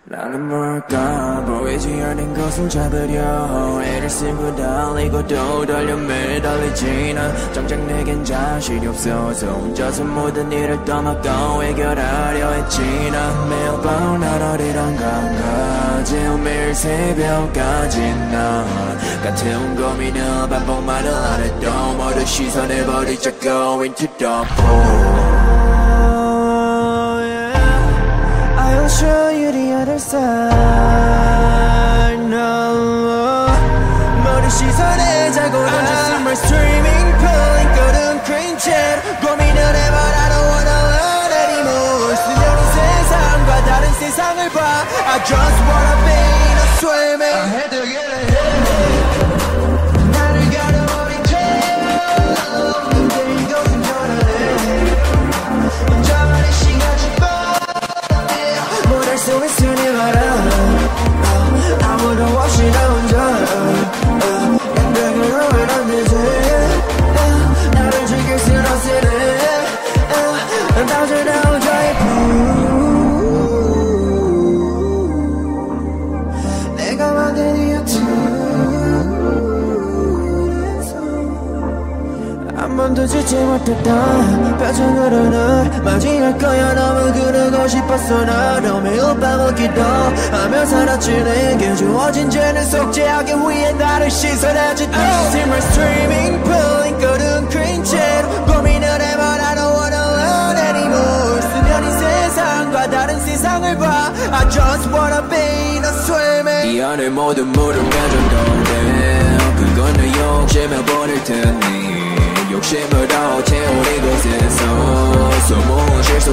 나는 뭘까 보이지 않는 것을 잡으려 애를 쓰고 달리고 또 달려 매달리지 난 정작 내겐 자신이 없어서 혼자서 모든 일을 떠맡고 해결하려 했지 난 매일 밤 난 어디론 간가지 매일 새벽까지 난 같은 고민을 반복만을 안 해도 모든 시선을 버리자고 into the pool I'll show you the other side no 모든 시선에 자고 I'm just in my streaming pool 인거든 cringe 고민을 해봐 I don't wanna learn anymore 수면이 세상과 다른 세상을 봐 I just wanna be in a swimming I had to get it 나를 가려버린 채 근데 이것은 변하네 혼자만의 시간 수 있으니 말아 아무도 없이 나 혼자 인생을 하면 안 되지 나를 즐길 순 없으니 다시 나 혼자의 품 내가 만든 이유트 한 번도 짓지 못했던 표정으로는 맞이할 거야 너무 그러고 싶었어 나도 매일 밤을 기도하며 살았지 내게 주어진 죄는 속죄하기 위해 나를 씻어내지 I'm just in my streaming pool 인거든 cringe 고민을 해봐 I don't wanna learn anymore 수면이 세상과 다른 세상을 봐 I just wanna be in a swimming 이 안에 모든 물을 가져도 돼 그건 내 욕심을 버릴 테니 욕심을 더 채운 이곳에서 소모한 실수